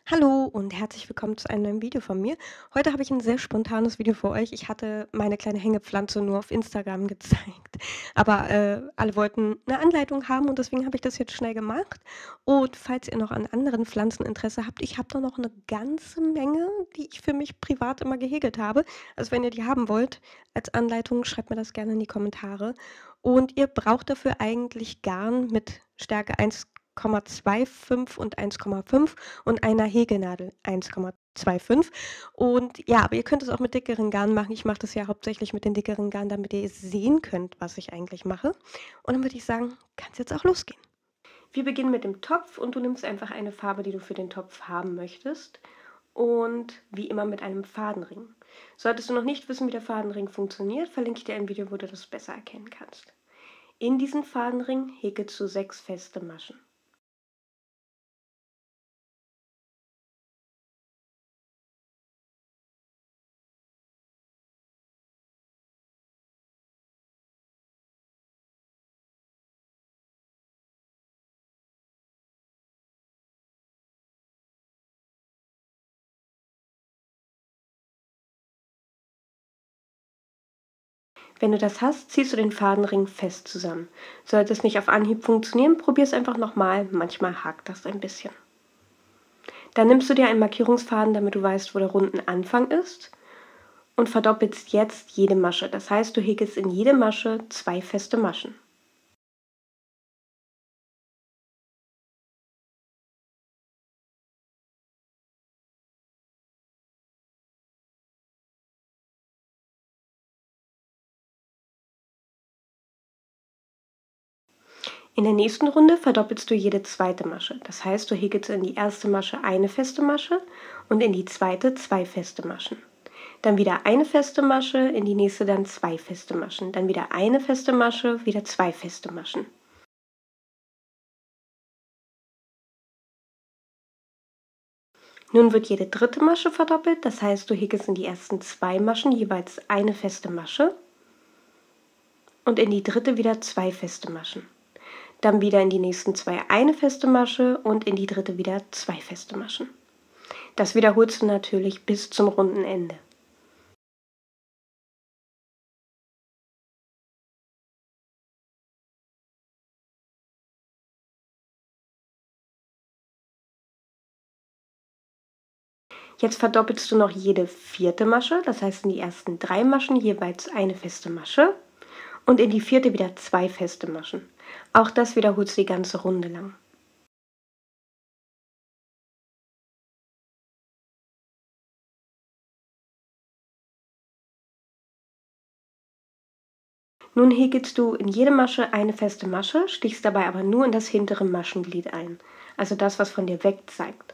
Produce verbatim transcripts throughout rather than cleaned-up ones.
Hallo und herzlich willkommen zu einem neuen Video von mir. Heute habe ich ein sehr spontanes Video für euch. Ich hatte meine kleine Hängepflanze nur auf Instagram gezeigt, aber, äh, alle wollten eine Anleitung haben und deswegen habe ich das jetzt schnell gemacht. Und falls ihr noch an anderen Pflanzen Interesse habt, ich habe da noch eine ganze Menge, die ich für mich privat immer gehegelt habe. Also, wenn ihr die haben wollt als Anleitung, schreibt mir das gerne in die Kommentare. Und ihr braucht dafür eigentlich Garn mit Stärke eins Komma fünfundzwanzig und eins Komma fünf und einer Häkelnadel eins Komma fünfundzwanzig. Und ja, aber ihr könnt es auch mit dickeren Garn machen. Ich mache das ja hauptsächlich mit den dickeren Garn, damit ihr sehen könnt, was ich eigentlich mache. Und dann würde ich sagen, kann es jetzt auch losgehen. Wir beginnen mit dem Topf und du nimmst einfach eine Farbe, die du für den Topf haben möchtest. Und wie immer mit einem Fadenring. Solltest du noch nicht wissen, wie der Fadenring funktioniert, verlinke ich dir ein Video, wo du das besser erkennen kannst. In diesen Fadenring häkelst du sechs feste Maschen. Wenn du das hast, ziehst du den Fadenring fest zusammen. Sollte es nicht auf Anhieb funktionieren, probier es einfach nochmal. Manchmal hakt das ein bisschen. Dann nimmst du dir einen Markierungsfaden, damit du weißt, wo der Rundenanfang ist, und verdoppelst jetzt jede Masche. Das heißt, du häkelst in jede Masche zwei feste Maschen. In der nächsten Runde verdoppelst du jede zweite Masche. Das heißt, du häkelst in die erste Masche eine feste Masche und in die zweite zwei feste Maschen. Dann wieder eine feste Masche, in die nächste dann zwei feste Maschen. Dann wieder eine feste Masche, wieder zwei feste Maschen. Nun wird jede dritte Masche verdoppelt, das heißt, du häkelst in die ersten zwei Maschen jeweils eine feste Masche und in die dritte wieder zwei feste Maschen. Dann wieder in die nächsten zwei eine feste Masche und in die dritte wieder zwei feste Maschen. Das wiederholst du natürlich bis zum Rundenende. Jetzt verdoppelst du noch jede vierte Masche, das heißt in die ersten drei Maschen jeweils eine feste Masche und in die vierte wieder zwei feste Maschen. Auch das wiederholst du die ganze Runde lang. Nun häkelst du in jede Masche eine feste Masche, stichst dabei aber nur in das hintere Maschenglied ein, also das, was von dir weg zeigt.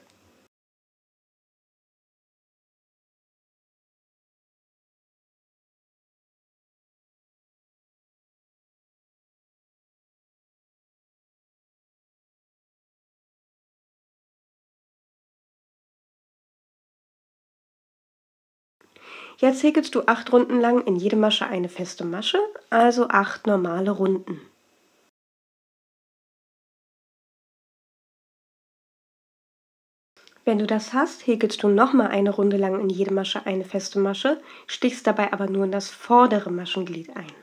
Jetzt häkelst du acht Runden lang in jede Masche eine feste Masche, also acht normale Runden. Wenn du das hast, häkelst du nochmal eine Runde lang in jede Masche eine feste Masche, stichst dabei aber nur in das vordere Maschenglied ein.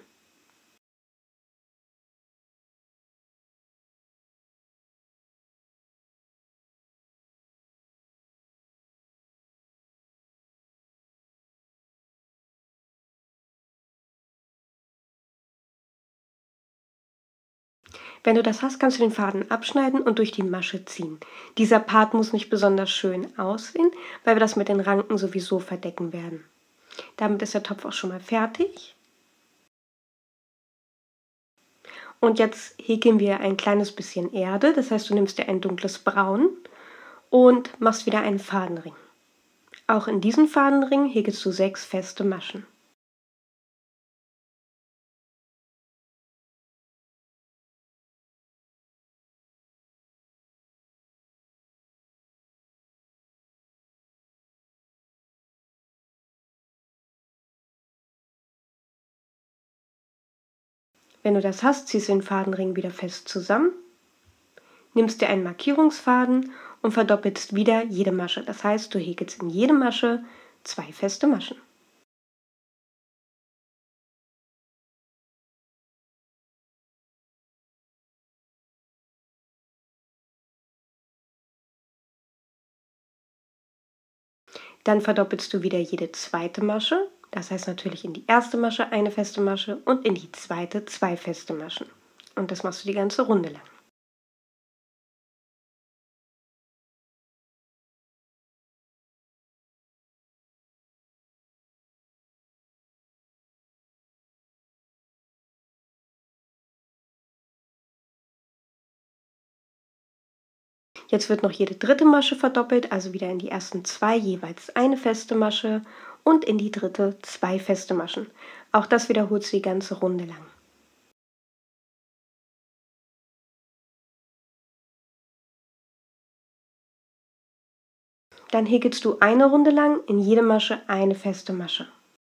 Wenn du das hast, kannst du den Faden abschneiden und durch die Masche ziehen. Dieser Part muss nicht besonders schön aussehen, weil wir das mit den Ranken sowieso verdecken werden. Damit ist der Topf auch schon mal fertig. Und jetzt häkeln wir ein kleines bisschen Erde, das heißt, du nimmst dir ein dunkles Braun und machst wieder einen Fadenring. Auch in diesen Fadenring häkelst du sechs feste Maschen. Wenn du das hast, ziehst du den Fadenring wieder fest zusammen, nimmst dir einen Markierungsfaden und verdoppelst wieder jede Masche. Das heißt, du häkelst in jede Masche zwei feste Maschen. Dann verdoppelst du wieder jede zweite Masche. Das heißt natürlich in die erste Masche eine feste Masche und in die zweite zwei feste Maschen. Und das machst du die ganze Runde lang. Jetzt wird noch jede dritte Masche verdoppelt, also wieder in die ersten zwei jeweils eine feste Masche und in die dritte zwei feste Maschen. Auch das wiederholst du die ganze Runde lang. Dann häkelst du eine Runde lang in jede Masche eine feste Masche.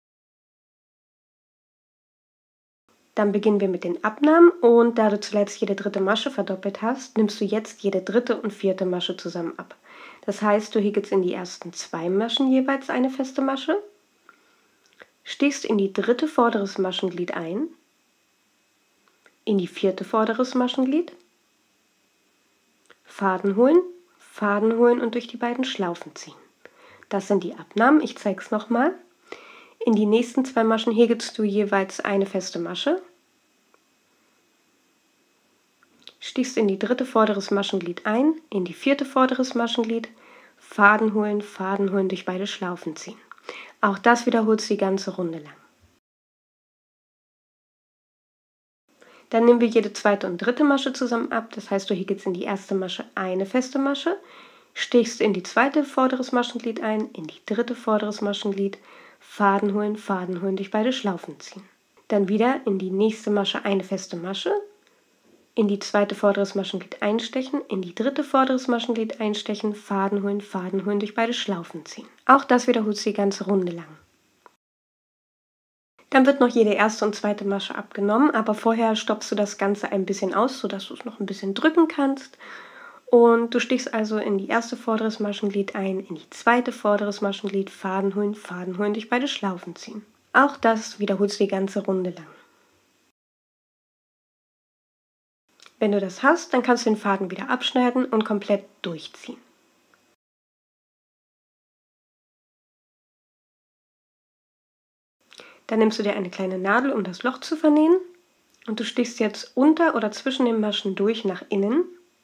Dann beginnen wir mit den Abnahmen und da du zuletzt jede dritte Masche verdoppelt hast, nimmst du jetzt jede dritte und vierte Masche zusammen ab. Das heißt, du häkelst in die ersten zwei Maschen jeweils eine feste Masche, stichst in die dritte vorderes Maschenglied ein, in die vierte vorderes Maschenglied, Faden holen, Faden holen und durch die beiden Schlaufen ziehen. Das sind die Abnahmen, ich zeige es nochmal. In die nächsten zwei Maschen häkelst du jeweils eine feste Masche, stichst in die dritte vorderes Maschenglied ein, in die vierte vorderes Maschenglied, Faden holen, Faden holen, durch beide Schlaufen ziehen. Auch das wiederholst du die ganze Runde lang. Dann nehmen wir jede zweite und dritte Masche zusammen ab, das heißt, du häkelst in die erste Masche eine feste Masche, stichst in die zweite vorderes Maschenglied ein, in die dritte vorderes Maschenglied, Faden holen, Faden holen, durch beide Schlaufen ziehen. Dann wieder in die nächste Masche eine feste Masche, in die zweite vorderes Maschenglied einstechen, in die dritte vorderes Maschenglied einstechen, Faden holen, Faden holen, durch beide Schlaufen ziehen. Auch das wiederholst du die ganze Runde lang. Dann wird noch jede erste und zweite Masche abgenommen, aber vorher stopfst du das Ganze ein bisschen aus, sodass du es noch ein bisschen drücken kannst. Und du stichst also in die erste vorderes Maschenglied ein, in die zweite vorderes Maschenglied, Faden holen, Faden holen, durch beide Schlaufen ziehen. Auch das wiederholst du die ganze Runde lang. Wenn du das hast, dann kannst du den Faden wieder abschneiden und komplett durchziehen. Dann nimmst du dir eine kleine Nadel, um das Loch zu vernähen, und du stichst jetzt unter oder zwischen den Maschen durch nach innen,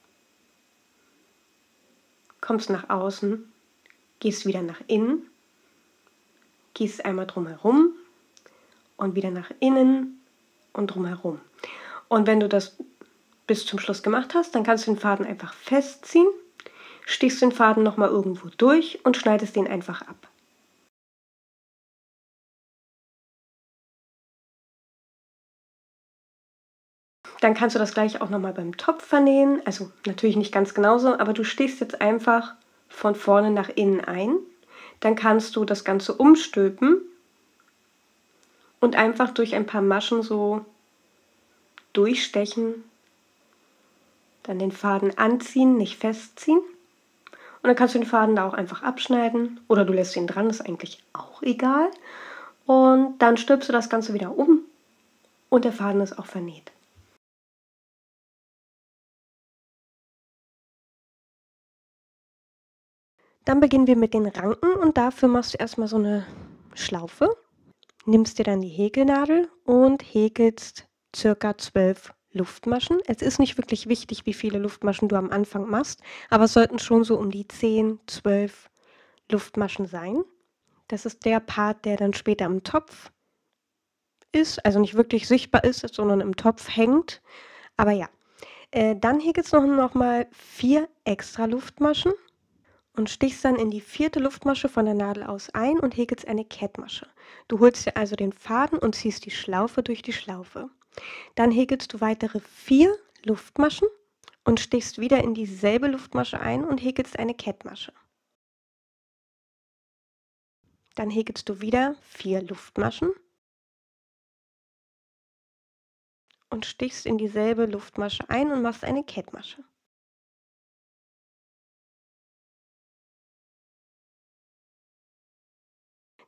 kommst nach außen, gehst wieder nach innen, gehst einmal drumherum und wieder nach innen und drumherum. Und wenn du das bis zum Schluss gemacht hast, dann kannst du den Faden einfach festziehen, stichst den Faden nochmal irgendwo durch und schneidest den einfach ab. Dann kannst du das gleich auch nochmal beim Topf vernähen, also natürlich nicht ganz genauso, aber du stichst jetzt einfach von vorne nach innen ein. Dann kannst du das Ganze umstülpen und einfach durch ein paar Maschen so durchstechen, dann den Faden anziehen, nicht festziehen. Und dann kannst du den Faden da auch einfach abschneiden oder du lässt ihn dran, ist eigentlich auch egal. Und dann stülpst du das Ganze wieder um und der Faden ist auch vernäht. Dann beginnen wir mit den Ranken und dafür machst du erstmal so eine Schlaufe, nimmst dir dann die Häkelnadel und häkelst circa zwölf Luftmaschen. Es ist nicht wirklich wichtig, wie viele Luftmaschen du am Anfang machst, aber es sollten schon so um die zehn, zwölf Luftmaschen sein. Das ist der Part, der dann später im Topf ist, also nicht wirklich sichtbar ist, sondern im Topf hängt. Aber ja, äh, dann häkelst du noch, noch mal vier extra Luftmaschen und stichst dann in die vierte Luftmasche von der Nadel aus ein und häkelst eine Kettmasche. Du holst dir also den Faden und ziehst die Schlaufe durch die Schlaufe. Dann häkelst du weitere vier Luftmaschen und stichst wieder in dieselbe Luftmasche ein und häkelst eine Kettmasche. Dann häkelst du wieder vier Luftmaschen und stichst in dieselbe Luftmasche ein und machst eine Kettmasche.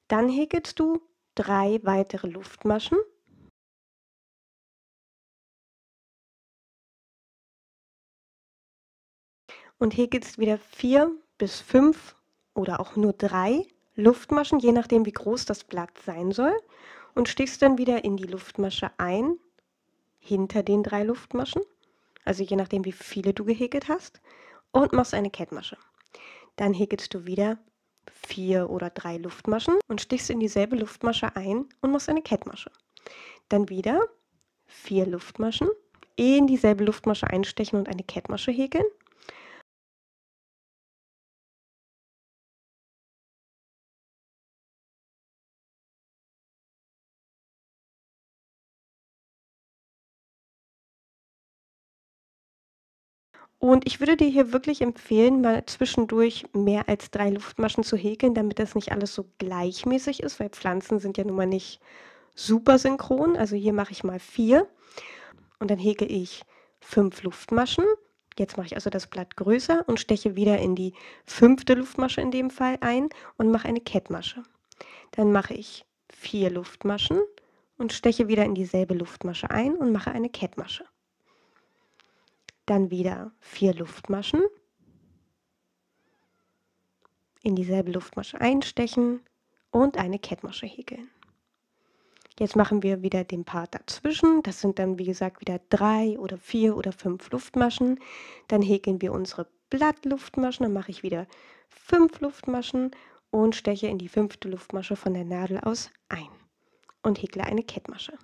Dann häkelst du drei weitere Luftmaschen. Und häkelst wieder vier bis fünf oder auch nur drei Luftmaschen, je nachdem wie groß das Blatt sein soll, und stichst dann wieder in die Luftmasche ein, hinter den drei Luftmaschen, also je nachdem wie viele du gehäkelt hast, und machst eine Kettmasche. Dann häkelst du wieder vier oder drei Luftmaschen und stichst in dieselbe Luftmasche ein und machst eine Kettmasche. Dann wieder vier Luftmaschen, in dieselbe Luftmasche einstechen und eine Kettmasche häkeln. Und ich würde dir hier wirklich empfehlen, mal zwischendurch mehr als drei Luftmaschen zu häkeln, damit das nicht alles so gleichmäßig ist, weil Pflanzen sind ja nun mal nicht super synchron. Also hier mache ich mal vier und dann häkel ich fünf Luftmaschen. Jetzt mache ich also das Blatt größer und steche wieder in die fünfte Luftmasche in dem Fall ein und mache eine Kettmasche. Dann mache ich vier Luftmaschen und steche wieder in dieselbe Luftmasche ein und mache eine Kettmasche. Dann wieder vier Luftmaschen, in dieselbe Luftmasche einstechen und eine Kettmasche häkeln. Jetzt machen wir wieder den Part dazwischen. Das sind dann, wie gesagt, wieder drei oder vier oder fünf Luftmaschen. Dann häkeln wir unsere Blattluftmaschen. Dann mache ich wieder fünf Luftmaschen und steche in die fünfte Luftmasche von der Nadel aus ein und häkle eine Kettmasche.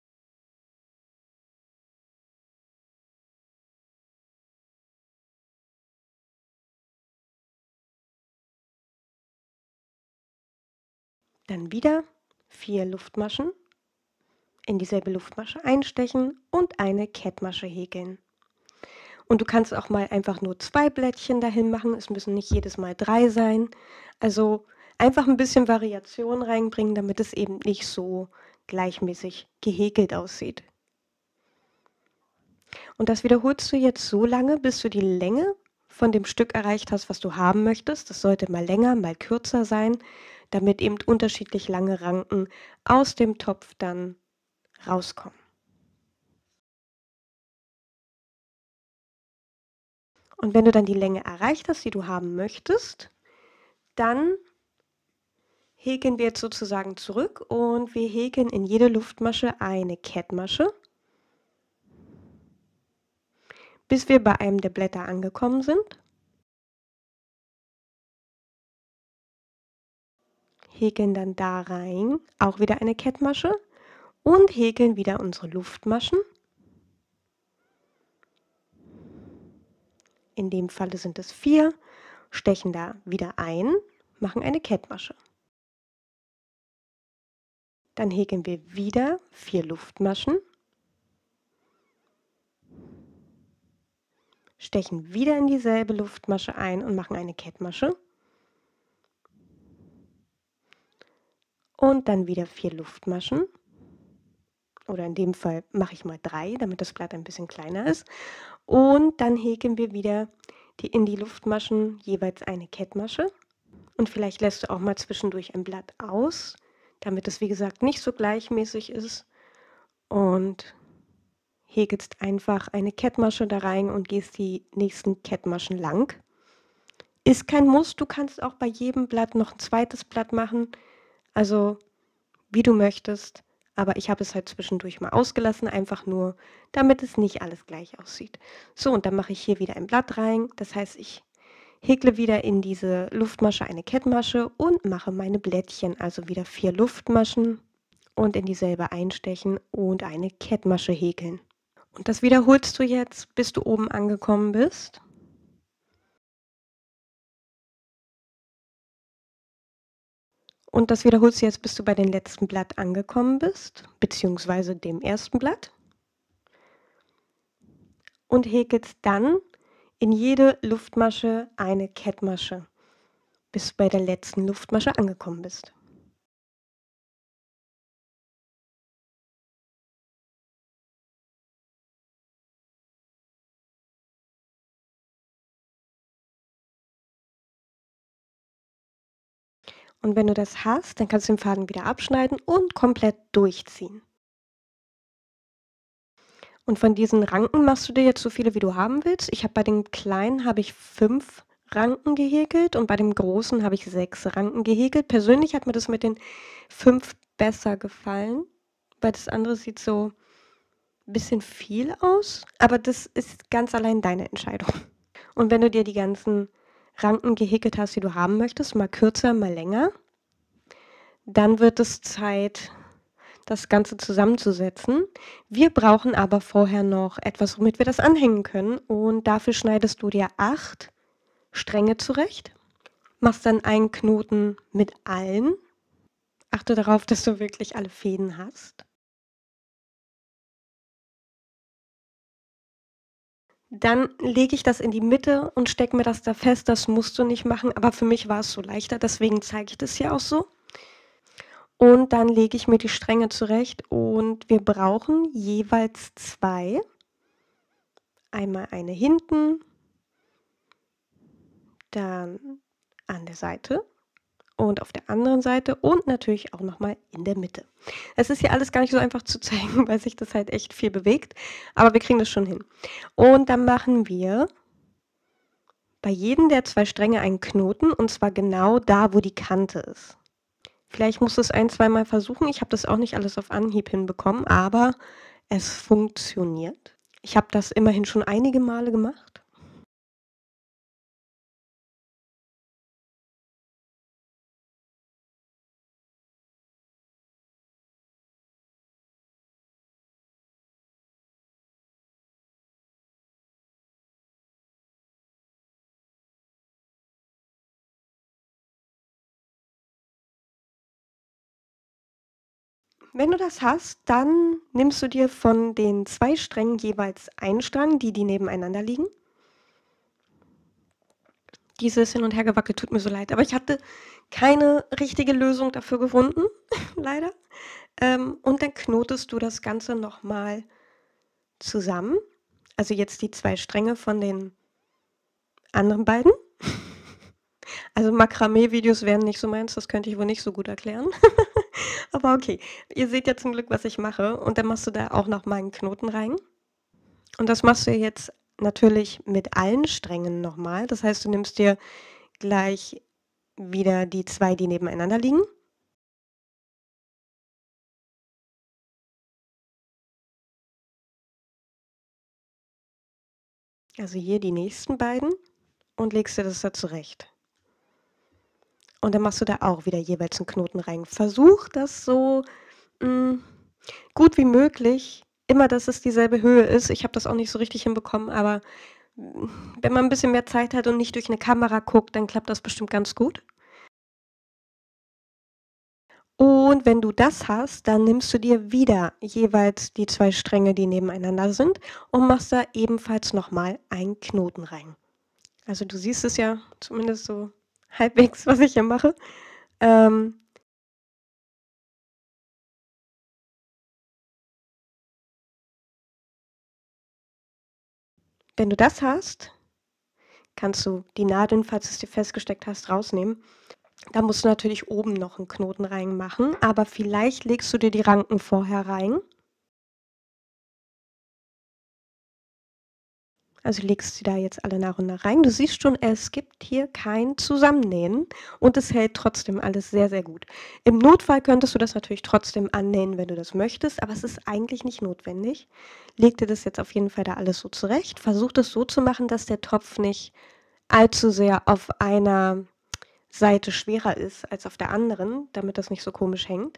Dann wieder vier Luftmaschen, in dieselbe Luftmasche einstechen und eine Kettmasche häkeln. Und du kannst auch mal einfach nur zwei Blättchen dahin machen. Es müssen nicht jedes Mal drei sein. Also einfach ein bisschen Variation reinbringen, damit es eben nicht so gleichmäßig gehäkelt aussieht. Und das wiederholst du jetzt so lange, bis du die Länge von dem Stück erreicht hast, was du haben möchtest. Das sollte mal länger, mal kürzer sein, damit eben unterschiedlich lange Ranken aus dem Topf dann rauskommen. Und wenn du dann die Länge erreicht hast, die du haben möchtest, dann häkeln wir jetzt sozusagen zurück und wir häkeln in jede Luftmasche eine Kettmasche, bis wir bei einem der Blätter angekommen sind. Häkeln dann da rein auch wieder eine Kettmasche und häkeln wieder unsere Luftmaschen. In dem Falle sind es vier, stechen da wieder ein, machen eine Kettmasche. Dann häkeln wir wieder vier Luftmaschen, stechen wieder in dieselbe Luftmasche ein und machen eine Kettmasche. Und dann wieder vier Luftmaschen. Oder in dem Fall mache ich mal drei, damit das Blatt ein bisschen kleiner ist. Und dann häkeln wir wieder die, in die Luftmaschen jeweils eine Kettmasche. Und vielleicht lässt du auch mal zwischendurch ein Blatt aus, damit es wie gesagt nicht so gleichmäßig ist. Und häkelst einfach eine Kettmasche da rein und gehst die nächsten Kettmaschen lang. Ist kein Muss, du kannst auch bei jedem Blatt noch ein zweites Blatt machen, also wie du möchtest. Aber ich habe es halt zwischendurch mal ausgelassen, einfach nur, damit es nicht alles gleich aussieht. So, und dann mache ich hier wieder ein Blatt rein. Das heißt, ich häkle wieder in diese Luftmasche eine Kettmasche und mache meine Blättchen, also wieder vier Luftmaschen und in dieselbe einstechen und eine Kettmasche häkeln. Und das wiederholst du jetzt, bis du oben angekommen bist. Und das wiederholst du jetzt, bis du bei dem letzten Blatt angekommen bist, beziehungsweise dem ersten Blatt. Und häkelst dann in jede Luftmasche eine Kettmasche, bis du bei der letzten Luftmasche angekommen bist. Und wenn du das hast, dann kannst du den Faden wieder abschneiden und komplett durchziehen. Und von diesen Ranken machst du dir jetzt so viele, wie du haben willst. Ich habe bei den kleinen habe ich fünf Ranken gehäkelt und bei dem großen habe ich sechs Ranken gehäkelt. Persönlich hat mir das mit den fünf besser gefallen, weil das andere sieht so ein bisschen viel aus, aber das ist ganz allein deine Entscheidung. Und wenn du dir die ganzen Ranken gehäkelt hast, die du haben möchtest, mal kürzer, mal länger, dann wird es Zeit, das Ganze zusammenzusetzen. Wir brauchen aber vorher noch etwas, womit wir das anhängen können. Und dafür schneidest du dir acht Stränge zurecht, machst dann einen Knoten mit allen. Achte darauf, dass du wirklich alle Fäden hast. Dann lege ich das in die Mitte und stecke mir das da fest. Das musst du nicht machen, aber für mich war es so leichter, deswegen zeige ich das hier auch so. Und dann lege ich mir die Stränge zurecht und wir brauchen jeweils zwei. Einmal eine hinten, dann an der Seite und auf der anderen Seite und natürlich auch nochmal in der Mitte. Es ist hier alles gar nicht so einfach zu zeigen, weil sich das halt echt viel bewegt, aber wir kriegen das schon hin. Und dann machen wir bei jedem der zwei Stränge einen Knoten und zwar genau da, wo die Kante ist. Vielleicht musst du es ein, zweimal versuchen. Ich habe das auch nicht alles auf Anhieb hinbekommen, aber es funktioniert. Ich habe das immerhin schon einige Male gemacht. Wenn du das hast, dann nimmst du dir von den zwei Strängen jeweils einen Strang, die, die nebeneinander liegen. Dieses Hin- und Hergewackelt tut mir so leid, aber ich hatte keine richtige Lösung dafür gefunden, leider. Ähm, und dann knotest du das Ganze nochmal zusammen. Also jetzt die zwei Stränge von den anderen beiden. Also Makramee-Videos wären nicht so meins, das könnte ich wohl nicht so gut erklären. Aber okay, ihr seht ja zum Glück, was ich mache. Und dann machst du da auch noch mal einen Knoten rein. Und das machst du jetzt natürlich mit allen Strängen nochmal. Das heißt, du nimmst dir gleich wieder die zwei, die nebeneinander liegen. Also hier die nächsten beiden und legst dir das da zurecht. Und dann machst du da auch wieder jeweils einen Knoten rein. Versuch das so mh, gut wie möglich, immer, dass es dieselbe Höhe ist. Ich habe das auch nicht so richtig hinbekommen, aber mh, wenn man ein bisschen mehr Zeit hat und nicht durch eine Kamera guckt, dann klappt das bestimmt ganz gut. Und wenn du das hast, dann nimmst du dir wieder jeweils die zwei Stränge, die nebeneinander sind und machst da ebenfalls nochmal einen Knoten rein. Also du siehst es ja zumindest so halbwegs, was ich hier mache. Ähm, wenn du das hast, kannst du die Nadeln, falls du es dir festgesteckt hast, rausnehmen. Da musst du natürlich oben noch einen Knoten reinmachen, aber vielleicht legst du dir die Ranken vorher rein. Also legst du da jetzt alle nach und nach rein. Du siehst schon, es gibt hier kein Zusammennähen und es hält trotzdem alles sehr, sehr gut. Im Notfall könntest du das natürlich trotzdem annähen, wenn du das möchtest, aber es ist eigentlich nicht notwendig. Leg dir das jetzt auf jeden Fall da alles so zurecht. Versuch das so zu machen, dass der Topf nicht allzu sehr auf einer Seite schwerer ist als auf der anderen, damit das nicht so komisch hängt.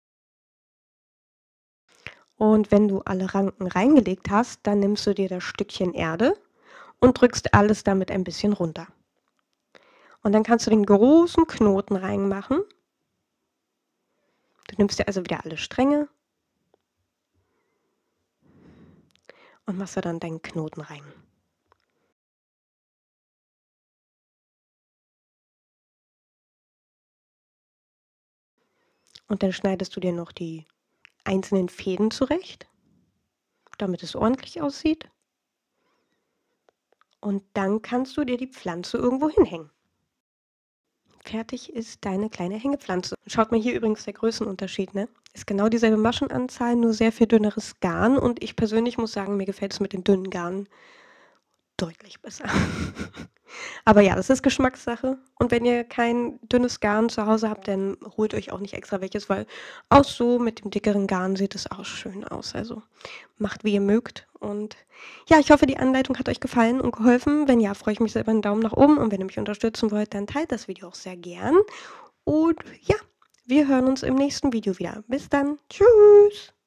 Und wenn du alle Ranken reingelegt hast, dann nimmst du dir das Stückchen Erde und drückst alles damit ein bisschen runter. Und dann kannst du den großen Knoten reinmachen. Du nimmst dir also wieder alle Stränge und machst da dann deinen Knoten rein. Und dann schneidest du dir noch die einzelnen Fäden zurecht, damit es ordentlich aussieht. Und dann kannst du dir die Pflanze irgendwo hinhängen. fertig ist deine kleine Hängepflanze. Schaut mal hier übrigens der Größenunterschied, ne? Ist genau dieselbe Maschenanzahl, nur sehr viel dünneres Garn und ich persönlich muss sagen, mir gefällt es mit den dünnen Garnen deutlich besser. Aber ja, das ist Geschmackssache und wenn ihr kein dünnes Garn zu Hause habt, dann holt euch auch nicht extra welches, weil auch so mit dem dickeren Garn sieht es auch schön aus. Also macht, wie ihr mögt und ja, ich hoffe, die Anleitung hat euch gefallen und geholfen. Wenn ja, freue ich mich sehr über 'n Daumen nach oben und wenn ihr mich unterstützen wollt, dann teilt das Video auch sehr gern und ja, wir hören uns im nächsten Video wieder. Bis dann. Tschüss.